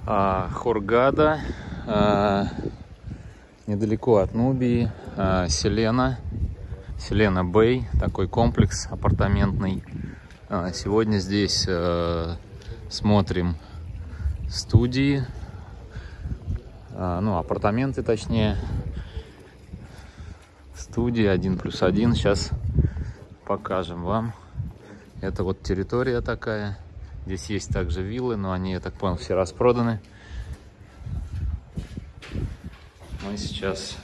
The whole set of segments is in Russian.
Хургада, недалеко от Нубии, Селена Бэй, такой комплекс апартаментный. Сегодня здесь смотрим студии, ну, апартаменты точнее, студии 1+1. Сейчас покажем вам. Это вот территория такая. Здесь есть также виллы, но они, я так понял, все распроданы. Мы сейчас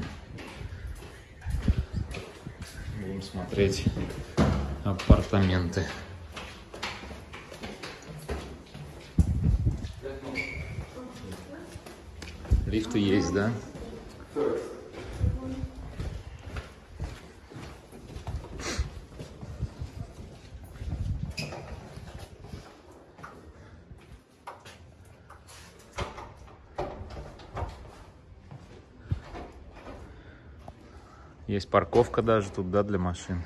будем смотреть апартаменты. Лифты есть, да? Есть парковка даже тут, да, для машин.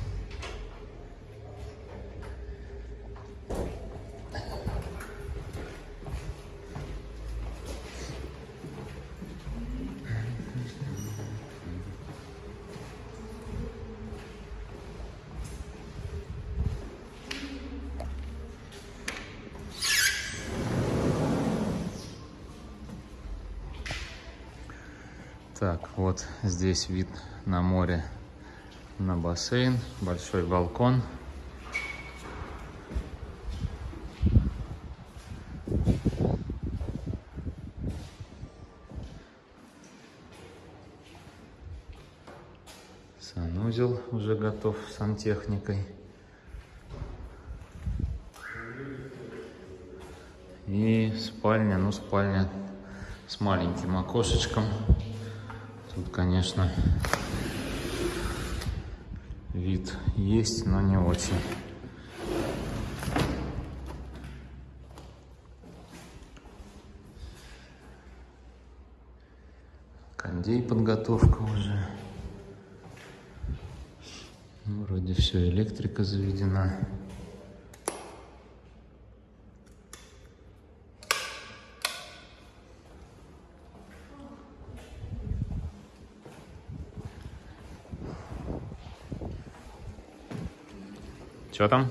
Так, вот здесь вид на море, на бассейн, большой балкон. Санузел уже готов с сантехникой. И спальня, ну, спальня с маленьким окошечком. Тут, конечно, вид есть, но не очень. Кондей, подготовка уже. Ну, вроде все, электрика заведена. Что там?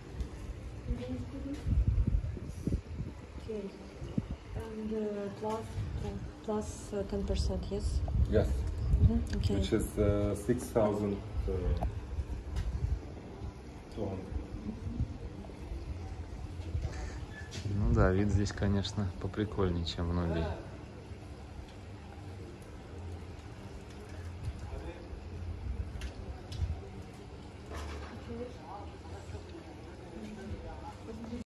Plus 10%, yes? Yes. Okay. Which is 6,200. Ну да, вид здесь, конечно, поприкольнее, чем в Нубии.